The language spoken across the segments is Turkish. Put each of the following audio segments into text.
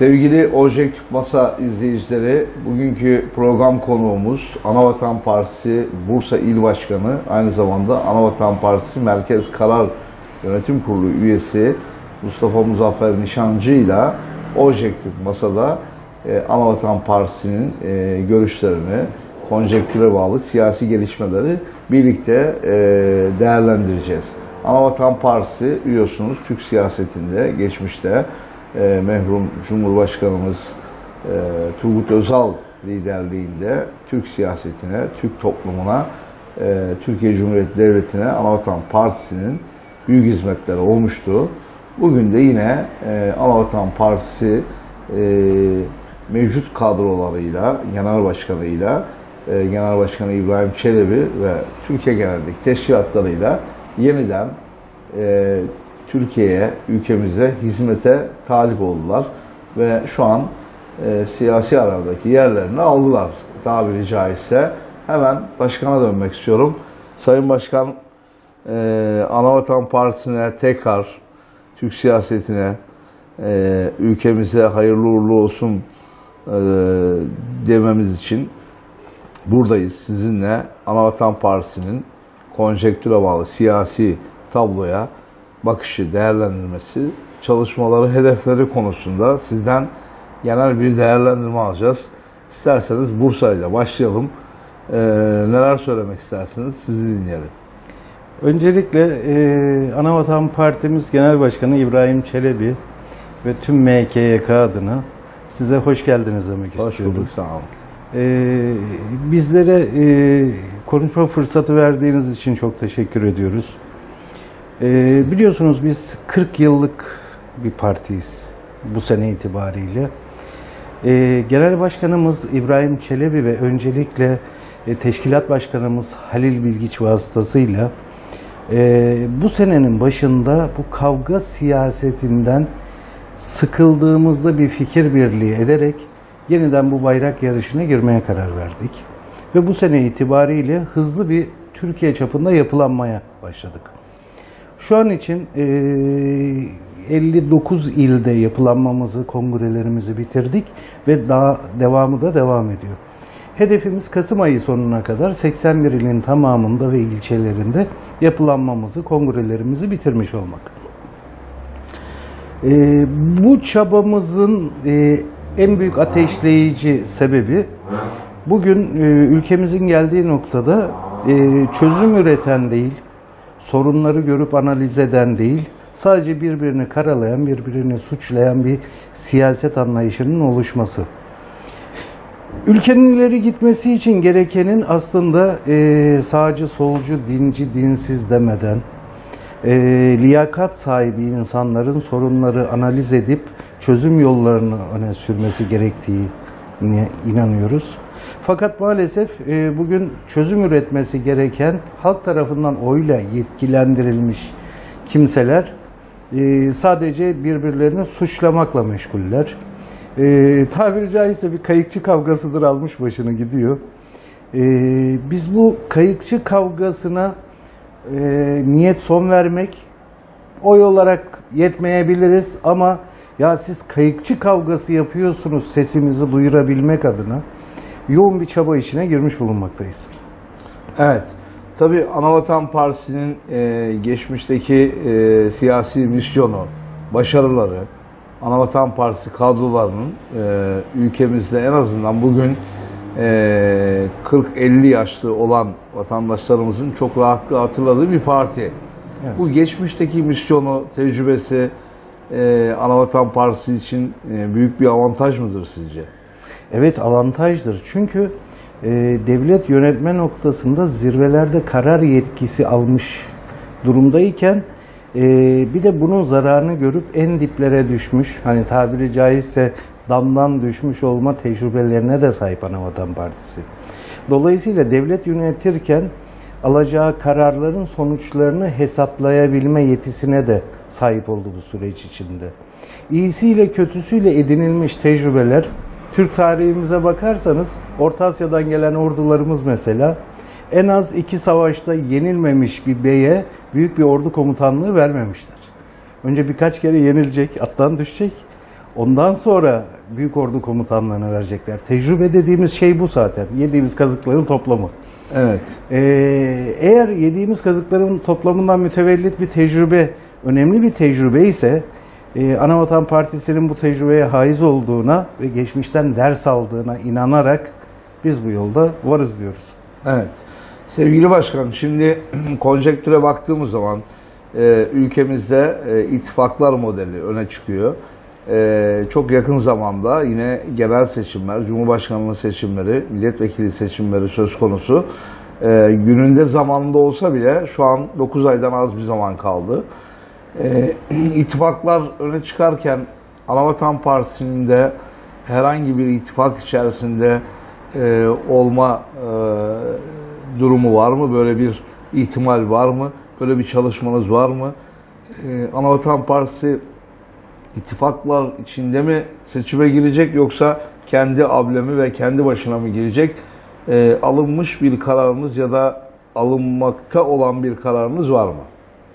Sevgili Objektif Masa izleyicileri, bugünkü program konuğumuz Anavatan Partisi Bursa İl Başkanı, aynı zamanda Anavatan Partisi Merkez Karar Yönetim Kurulu üyesi Mustafa Muzaffer Nişancı ile Objektif Masa'da Anavatan Partisi'nin görüşlerini, konjektüre bağlı siyasi gelişmeleri birlikte değerlendireceğiz. Anavatan Partisi biliyorsunuz Türk siyasetinde geçmişte merhum Cumhurbaşkanımız Turgut Özal liderliğinde Türk siyasetine, Türk toplumuna, Türkiye Cumhuriyeti Devleti'ne Anavatan Partisi'nin büyük hizmetleri olmuştu. Bugün de yine Anavatan Partisi mevcut kadrolarıyla, Genel Başkanı'yla, Genel Başkanı İbrahim Çelebi ve Türkiye genelindeki teşkilatlarıyla yeniden Türkiye'ye, ülkemize hizmete talip oldular ve şu an siyasi aradaki yerlerini aldılar tabiri caizse. Hemen başkana dönmek istiyorum. Sayın Başkan, Anavatan Partisi'ne tekrar, Türk siyasetine, ülkemize hayırlı uğurlu olsun dememiz için buradayız. Sizinle Anavatan Partisi'nin konjektüre bağlı siyasi tabloya bakışı, değerlendirmesi, çalışmaları, hedefleri konusunda sizden genel bir değerlendirme alacağız. İsterseniz Bursa ile başlayalım. Neler söylemek istersiniz? Sizi dinleyelim. Öncelikle Anavatan Partimiz Genel Başkanı İbrahim Çelebi ve tüm MKYK adına size hoş geldiniz demek istiyorum. Hoş bulduk, sağ olun. Bizlere konuşma fırsatı verdiğiniz için çok teşekkür ediyoruz. Biliyorsunuz biz 40 yıllık bir partiyiz bu sene itibariyle. Genel Başkanımız İbrahim Çelebi ve öncelikle Teşkilat Başkanımız Halil Bilgiç vasıtasıyla bu senenin başında bu kavga siyasetinden sıkıldığımızda bir fikir birliği ederek yeniden bu bayrak yarışına girmeye karar verdik. Ve bu sene itibariyle hızlı bir Türkiye çapında yapılanmaya başladık. Şu an için 59 ilde yapılanmamızı, kongrelerimizi bitirdik ve daha devamı da devam ediyor. Hedefimiz Kasım ayı sonuna kadar 81 ilin tamamında ve ilçelerinde yapılanmamızı, kongrelerimizi bitirmiş olmak. Bu çabamızın en büyük ateşleyici sebebi bugün ülkemizin geldiği noktada çözüm üreten değil, sorunları görüp analiz eden değil, sadece birbirini karalayan, birbirini suçlayan bir siyaset anlayışının oluşması. Ülkenin ileri gitmesi için gerekenin aslında sağcı, solcu, dinci, dinsiz demeden liyakat sahibi insanların sorunları analiz edip çözüm yollarını öne sürmesi gerektiğine inanıyoruz. Fakat maalesef bugün çözüm üretmesi gereken halk tarafından oyla yetkilendirilmiş kimseler sadece birbirlerini suçlamakla meşguller. Tabiri caizse bir kayıkçı kavgasıdır almış başını gidiyor. Biz bu kayıkçı kavgasına niyet son vermek, oy olarak yetmeyebiliriz ama ya siz kayıkçı kavgası yapıyorsunuz sesimizi duyurabilmek adına yoğun bir çaba içine girmiş bulunmaktayız. Evet, tabii Anavatan Partisi'nin geçmişteki siyasi misyonu, başarıları, Anavatan Partisi kadrolarının ülkemizde en azından bugün 40-50 yaşlı olan vatandaşlarımızın çok rahatlıkla hatırladığı bir parti. Evet. Bu geçmişteki misyonu, tecrübesi Anavatan Partisi için büyük bir avantaj mıdır sizce? Evet, avantajdır. Çünkü devlet yönetme noktasında zirvelerde karar yetkisi almış durumdayken bir de bunun zararını görüp en diplere düşmüş, hani tabiri caizse damdan düşmüş olma tecrübelerine de sahip Anavatan Partisi. Dolayısıyla devlet yönetirken alacağı kararların sonuçlarını hesaplayabilme yetisine de sahip oldu bu süreç içinde. İyisiyle kötüsüyle edinilmiş tecrübeler, Türk tarihimize bakarsanız Orta Asya'dan gelen ordularımız mesela en az 2 savaşta yenilmemiş bir beye büyük bir ordu komutanlığı vermemişler. Önce birkaç kere yenilecek, attan düşecek. Ondan sonra Büyük Ordu Komutanlığı'na verecekler. Tecrübe dediğimiz şey bu zaten. Yediğimiz kazıkların toplamı. Evet. Eğer yediğimiz kazıkların toplamından mütevellit bir tecrübe, önemli bir tecrübe ise Anavatan Partisi'nin bu tecrübeye haiz olduğuna ve geçmişten ders aldığına inanarak biz bu yolda varız diyoruz. Evet. Sevgili Başkan, şimdi konjektüre baktığımız zaman ülkemizde ittifaklar modeli öne çıkıyor. Çok yakın zamanda yine genel seçimler, Cumhurbaşkanlığı seçimleri, milletvekili seçimleri söz konusu. Gününde zamanında olsa bile şu an 9 aydan az bir zaman kaldı. İttifaklar öne çıkarken Anavatan Partisi'nin de herhangi bir ittifak içerisinde olma durumu var mı? Böyle bir ihtimal var mı? Böyle bir çalışmanız var mı? Anavatan Partisi ittifaklar içinde mi seçime girecek, yoksa kendi ablemi ve kendi başına mı girecek? Alınmış bir kararınız ya da alınmakta olan bir kararınız var mı?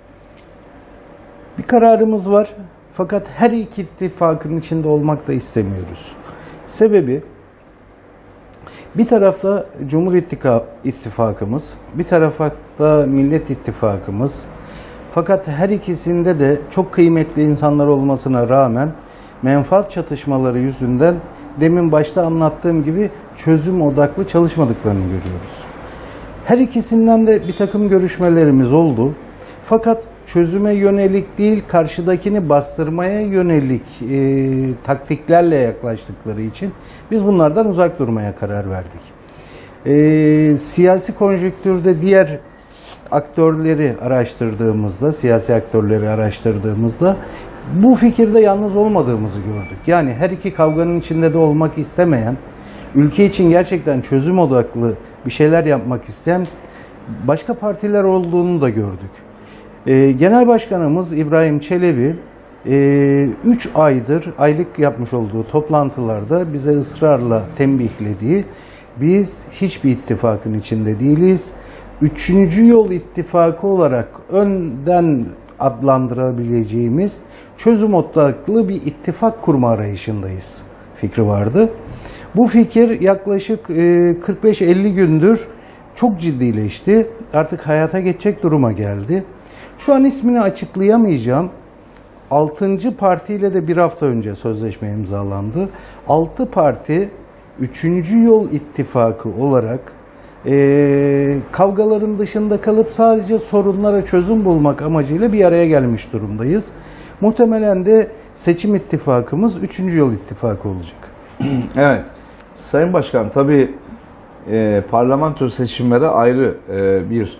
Bir kararımız var, fakat her iki ittifakın içinde olmak da istemiyoruz. Sebebi, bir tarafta Cumhur İttifakımız, bir tarafta Millet İttifakımız. Fakat her ikisinde de çok kıymetli insanlar olmasına rağmen menfaat çatışmaları yüzünden demin başta anlattığım gibi çözüm odaklı çalışmadıklarını görüyoruz. Her ikisinden de bir takım görüşmelerimiz oldu. Fakat çözüme yönelik değil, karşıdakini bastırmaya yönelik taktiklerle yaklaştıkları için biz bunlardan uzak durmaya karar verdik. Siyasi konjonktürde diğer aktörleri araştırdığımızda, siyasi aktörleri araştırdığımızda bu fikirde yalnız olmadığımızı gördük. Yani her iki kavganın içinde de olmak istemeyen, ülke için gerçekten çözüm odaklı bir şeyler yapmak isteyen başka partiler olduğunu da gördük. Genel Başkanımız İbrahim Çelebi 3 aydır aylık yapmış olduğu toplantılarda bize ısrarla tembihlediği, biz hiçbir ittifakın içinde değiliz. Üçüncü yol ittifakı olarak önden adlandırabileceğimiz çözüm odaklı bir ittifak kurma arayışındayız fikri vardı. Bu fikir yaklaşık 45-50 gündür çok ciddileşti. Artık hayata geçecek duruma geldi. Şu an ismini açıklayamayacağım. 6. partiyle de bir hafta önce sözleşme imzalandı. 6 parti 3. yol ittifakı olarak kavgaların dışında kalıp sadece sorunlara çözüm bulmak amacıyla bir araya gelmiş durumdayız. Muhtemelen de seçim ittifakımız 3. yol ittifakı olacak. Evet. Sayın Başkan, tabii parlamento seçimleri ayrı bir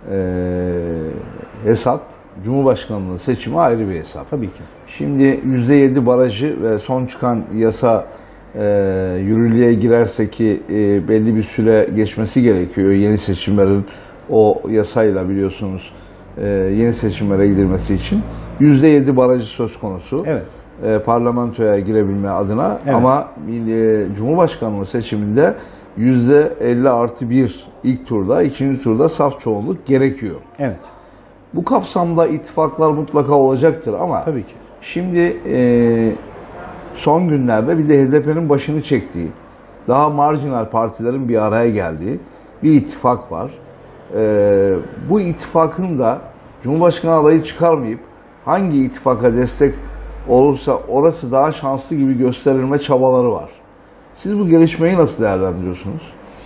hesap. Cumhurbaşkanlığı seçimi ayrı bir hesap. Tabii ki. Şimdi %7 barajı ve son çıkan yasa yürürlüğe girerse ki belli bir süre geçmesi gerekiyor. Yeni seçimlerin o yasayla biliyorsunuz yeni seçimlere gidilmesi için. %7 barajı söz konusu. Evet. Parlamentoya girebilme adına, evet. Ama Cumhurbaşkanlığı seçiminde %50+1 ilk turda, ikinci turda saf çoğunluk gerekiyor. Evet. Bu kapsamda ittifaklar mutlaka olacaktır ama tabii ki. Şimdi son günlerde bir de HDP'nin başını çektiği, daha marjinal partilerin bir araya geldiği bir ittifak var. Bu ittifakın da Cumhurbaşkanı adayı çıkarmayıp hangi ittifaka destek olursa orası daha şanslı gibi gösterilme çabaları var. Siz bu gelişmeyi nasıl değerlendiriyorsunuz?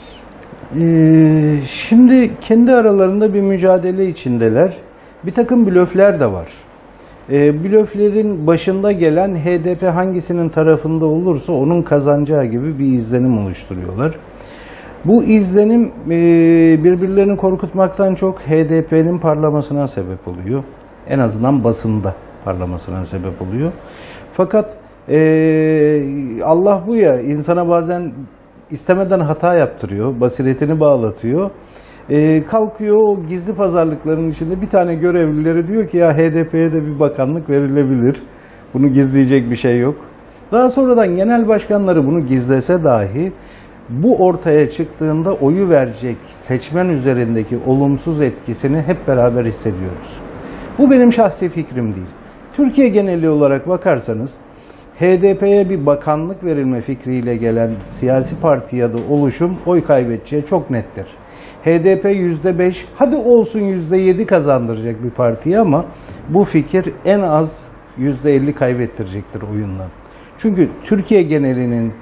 Şimdi kendi aralarında bir mücadele içindeler. Bir takım blöfler de var. Blöflerin başında gelen HDP hangisinin tarafında olursa onun kazanacağı gibi bir izlenim oluşturuyorlar. Bu izlenim birbirlerini korkutmaktan çok HDP'nin parlamasına sebep oluyor. En azından basında parlamasına sebep oluyor. Fakat Allah bu ya, insana bazen istemeden hata yaptırıyor, basiretini bağlatıyor. Kalkıyor o gizli pazarlıkların içinde bir tane görevlileri diyor ki ya HDP'ye de bir bakanlık verilebilir. Bunu gizleyecek bir şey yok. Daha sonradan genel başkanları bunu gizlese dahi bu ortaya çıktığında oyu verecek seçmen üzerindeki olumsuz etkisini hep beraber hissediyoruz. Bu benim şahsi fikrim değil. Türkiye geneli olarak bakarsanız HDP'ye bir bakanlık verilme fikriyle gelen siyasi parti ya da oluşum oy kaybedeceği çok nettir. HDP %5, hadi olsun %7 kazandıracak bir partiye ama bu fikir en az %50 kaybettirecektir oyundan. Çünkü Türkiye genelinin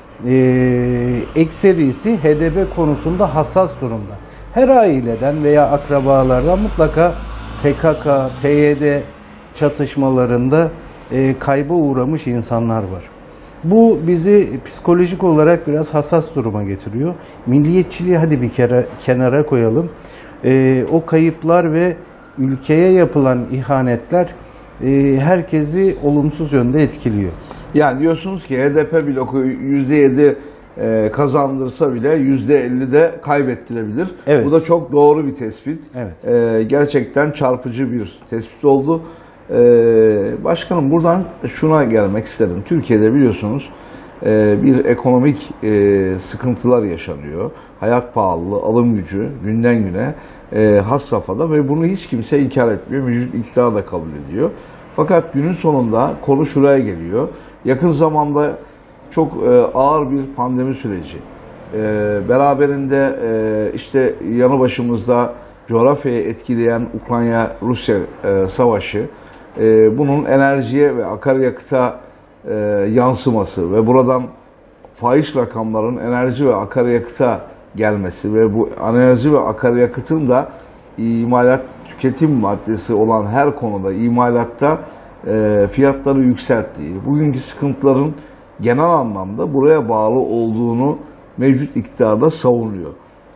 ekserisi HDP konusunda hassas durumda. Her aileden veya akrabalardan mutlaka PKK, PYD çatışmalarında kayba uğramış insanlar var. Bu bizi psikolojik olarak biraz hassas duruma getiriyor. Milliyetçiliği hadi bir kere kenara koyalım. O kayıplar ve ülkeye yapılan ihanetler herkesi olumsuz yönde etkiliyor. Yani diyorsunuz ki HDP bloku %7 kazandırsa bile %50 de kaybettirebilir. Evet. Bu da çok doğru bir tespit. Evet. Gerçekten çarpıcı bir tespit oldu. Başkanım, buradan şuna gelmek isterim. Türkiye'de biliyorsunuz bir ekonomik sıkıntılar yaşanıyor. Hayat pahalılığı, alım gücü günden güne has safhada ve bunu hiç kimse inkar etmiyor. Mevcut iktidar da kabul ediyor. Fakat günün sonunda konu şuraya geliyor. Yakın zamanda çok ağır bir pandemi süreci. Beraberinde işte yanı başımızda coğrafyayı etkileyen Ukrayna-Rusya savaşı, bunun enerjiye ve akaryakıta yansıması ve buradan fahiş rakamların enerji ve akaryakıta gelmesi ve bu enerji ve akaryakıtın da imalat tüketim maddesi olan her konuda imalatta fiyatları yükselttiği, bugünkü sıkıntıların genel anlamda buraya bağlı olduğunu mevcut iktidarda savunuyor.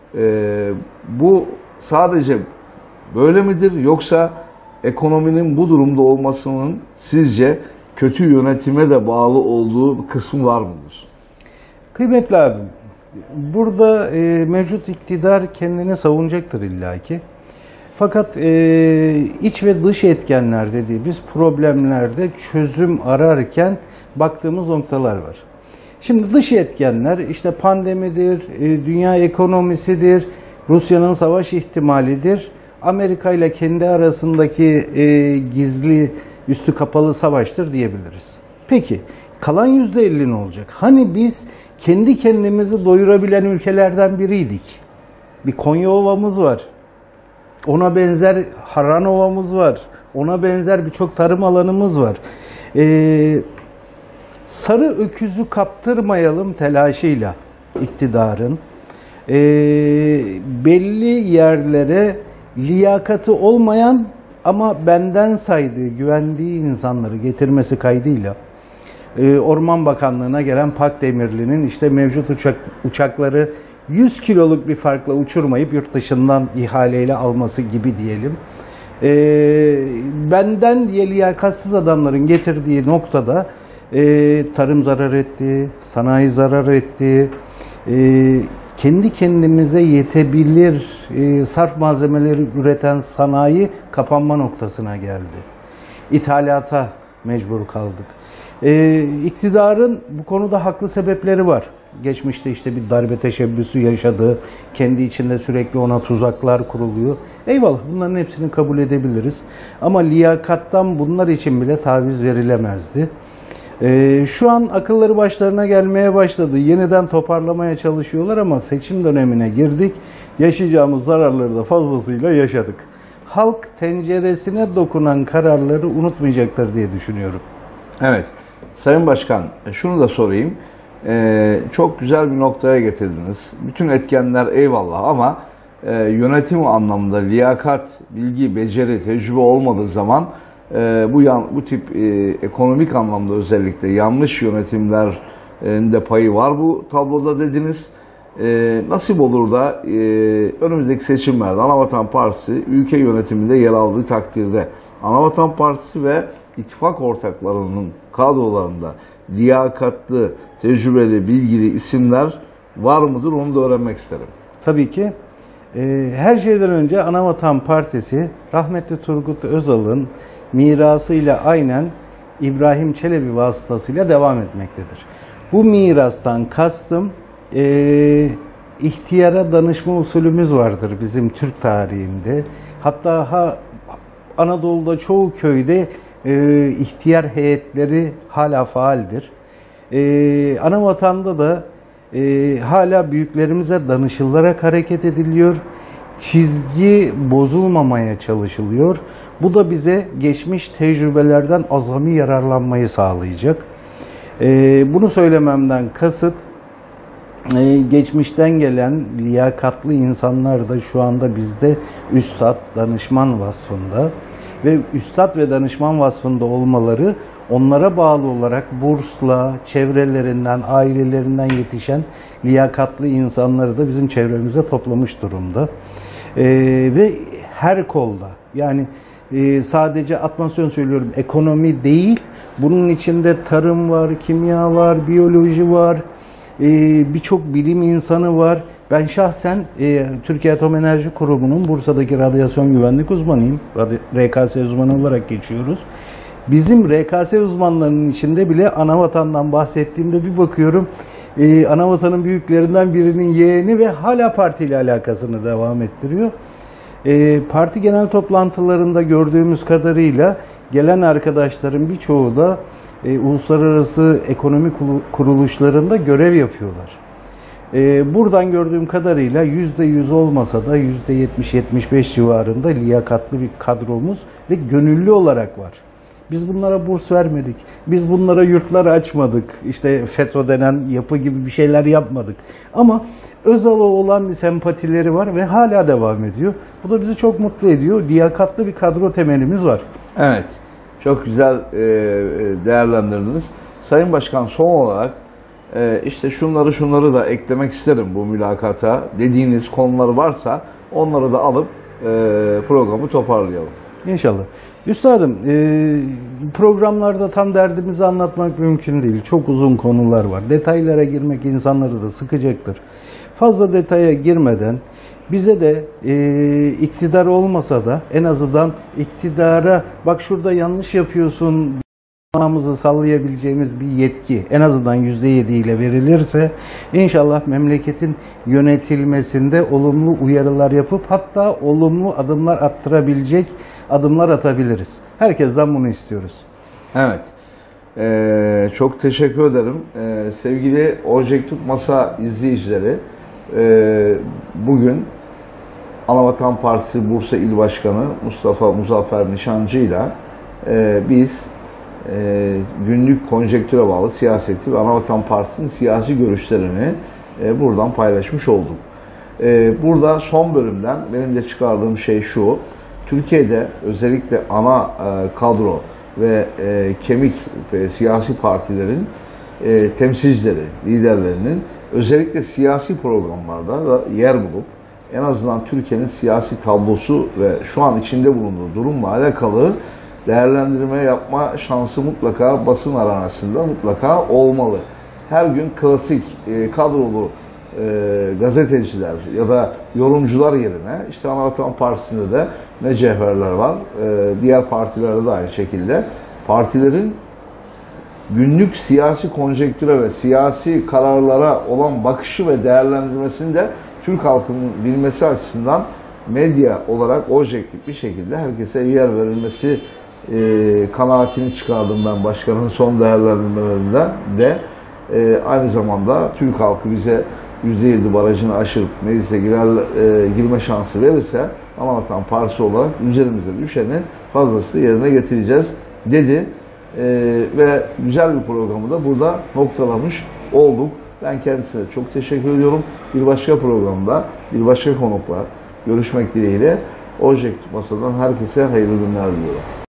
Bu sadece böyle midir, yoksa ekonominin bu durumda olmasının sizce kötü yönetime de bağlı olduğu bir kısmı var mıdır? Kıymetli abim, burada mevcut iktidar kendini savunacaktır illaki. Fakat iç ve dış etkenler dediğimiz problemlerde çözüm ararken baktığımız noktalar var. Şimdi dış etkenler işte pandemidir, dünya ekonomisidir, Rusya'nın savaş ihtimalidir, Amerika ile kendi arasındaki gizli üstü kapalı savaştır diyebiliriz. Peki kalan %50 ne olacak? Hani biz kendi kendimizi doyurabilen ülkelerden biriydik. Bir Konya Ovamız var. Ona benzer Harran Ovamız var. Ona benzer birçok tarım alanımız var. Sarı öküzü kaptırmayalım telaşıyla iktidarın belli yerlere liyakati olmayan ama benden saydığı, güvendiği insanları getirmesi kaydıyla Orman Bakanlığı'na gelen Pakdemirli'nin işte mevcut uçakları 100 kiloluk bir farkla uçurmayıp yurt dışından ihaleyle alması gibi diyelim. Benden diye liyakatsiz adamların getirdiği noktada tarım zarar etti, sanayi zarar etti, kendi kendimize yetebilir sarf malzemeleri üreten sanayi kapanma noktasına geldi. İthalata mecbur kaldık. İktidarın bu konuda haklı sebepleri var. Geçmişte işte bir darbe teşebbüsü yaşadığı, kendi içinde sürekli ona tuzaklar kuruluyor. Eyvallah, bunların hepsini kabul edebiliriz. Ama liyakattan bunlar için bile taviz verilemezdi. Şu an akılları başlarına gelmeye başladı. Yeniden toparlamaya çalışıyorlar ama seçim dönemine girdik. Yaşayacağımız zararları da fazlasıyla yaşadık. Halk tenceresine dokunan kararları unutmayacaktır diye düşünüyorum. Evet. Sayın Başkan, şunu da sorayım. Çok güzel bir noktaya getirdiniz. Bütün etkenler eyvallah ama yönetim anlamında liyakat, bilgi, beceri, tecrübe olmadığı zaman bu tip ekonomik anlamda özellikle yanlış yönetimlerin de payı var bu tabloda dediniz. Nasip olur da önümüzdeki seçimlerde Anavatan Partisi ülke yönetiminde yer aldığı takdirde Anavatan Partisi ve ittifak ortaklarının kadrolarında liyakatlı, tecrübeli, bilgili isimler var mıdır? Onu da öğrenmek isterim. Tabii ki. Her şeyden önce Anavatan Partisi rahmetli Turgut Özal'ın mirasıyla aynen İbrahim Çelebi vasıtasıyla devam etmektedir. Bu mirastan kastım ihtiyara danışma usulümüz vardır bizim Türk tarihinde. Hatta Anadolu'da çoğu köyde ihtiyar heyetleri hala faaldir. Anavatanda da hala büyüklerimize danışılarak hareket ediliyor. Çizgi bozulmamaya çalışılıyor. Bu da bize geçmiş tecrübelerden azami yararlanmayı sağlayacak. Bunu söylememden kasıt, geçmişten gelen liyakatlı insanlar da şu anda bizde üstad, danışman vasfında ve üstad ve danışman vasfında olmaları onlara bağlı olarak bursla, çevrelerinden, ailelerinden yetişen liyakatlı insanları da bizim çevremize toplamış durumda. Ve her kolda, yani sadece atmasyon söylüyorum, ekonomi değil, bunun içinde tarım var, kimya var, biyoloji var, birçok bilim insanı var. Ben şahsen Türkiye Atom Enerji Kurumu'nun Bursa'daki radyasyon güvenlik uzmanıyım. RKS uzmanı olarak geçiyoruz. Bizim RKS uzmanlarının içinde bile Anavatan'dan bahsettiğimde bir bakıyorum, Anavatan'ın büyüklerinden birinin yeğeni ve hala partiyle alakasını devam ettiriyor. Parti genel toplantılarında gördüğümüz kadarıyla gelen arkadaşların birçoğu da uluslararası ekonomi kuruluşlarında görev yapıyorlar. Buradan gördüğüm kadarıyla %100 olmasa da %70-75 civarında liyakatlı bir kadromuz ve gönüllü olarak var. Biz bunlara burs vermedik. Biz bunlara yurtlar açmadık. İşte FETÖ denen yapı gibi bir şeyler yapmadık. Ama Özal'a olan bir sempatileri var ve hala devam ediyor. Bu da bizi çok mutlu ediyor. Liyakatlı bir kadro temelimiz var. Evet. Çok güzel değerlendirdiniz. Sayın Başkan, son olarak işte şunları da eklemek isterim bu mülakata dediğiniz konular varsa onları da alıp programı toparlayalım. İnşallah. Üstadım, programlarda tam derdimizi anlatmak mümkün değil. Çok uzun konular var. Detaylara girmek insanları da sıkacaktır. Fazla detaya girmeden bize de iktidar olmasa da en azından iktidara bak şurada yanlış yapıyorsun parmağımızı sallayabileceğimiz bir yetki en azından %7 ile verilirse inşallah memleketin yönetilmesinde olumlu uyarılar yapıp hatta olumlu adımlar attırabilecek adımlar atabiliriz. Herkesten bunu istiyoruz. Evet. Çok teşekkür ederim. Sevgili Objektif Masa izleyicileri, bugün Anavatan Partisi Bursa İl Başkanı Mustafa Muzaffer Nişancı ile biz günlük konjektüre bağlı siyaseti ve Anavatan Partisi'nin siyasi görüşlerini buradan paylaşmış olduk. Burada son bölümden benim de çıkardığım şey şu: Türkiye'de özellikle ana kadro ve kemik siyasi partilerin temsilcileri, liderlerinin özellikle siyasi programlarda da yer bulup en azından Türkiye'nin siyasi tablosu ve şu an içinde bulunduğu durumla alakalı değerlendirme yapma şansı mutlaka basın aranasında mutlaka olmalı. Her gün klasik kadrolu gazeteciler ya da yorumcular yerine işte Anavatan Partisi'nde de ne cevherler var, diğer partilerde de aynı şekilde partilerin günlük siyasi konjektüre ve siyasi kararlara olan bakışı ve değerlendirmesini de Türk halkının bilmesi açısından medya olarak objektif bir şekilde herkese yer verilmesi kanaatini çıkardım ben başkanın son değerlendirmelerinden de. Aynı zamanda Türk halkı bize %7 barajını aşırıp meclise girme şansı verirse Anavatan Partisi olarak üzerimize düşeni fazlası yerine getireceğiz dedi. Ve güzel bir programı da burada noktalamış olduk. Ben kendisine çok teşekkür ediyorum. Bir başka programda, bir başka konukla görüşmek dileğiyle Objektif Masa'dan herkese hayırlı günler diliyorum.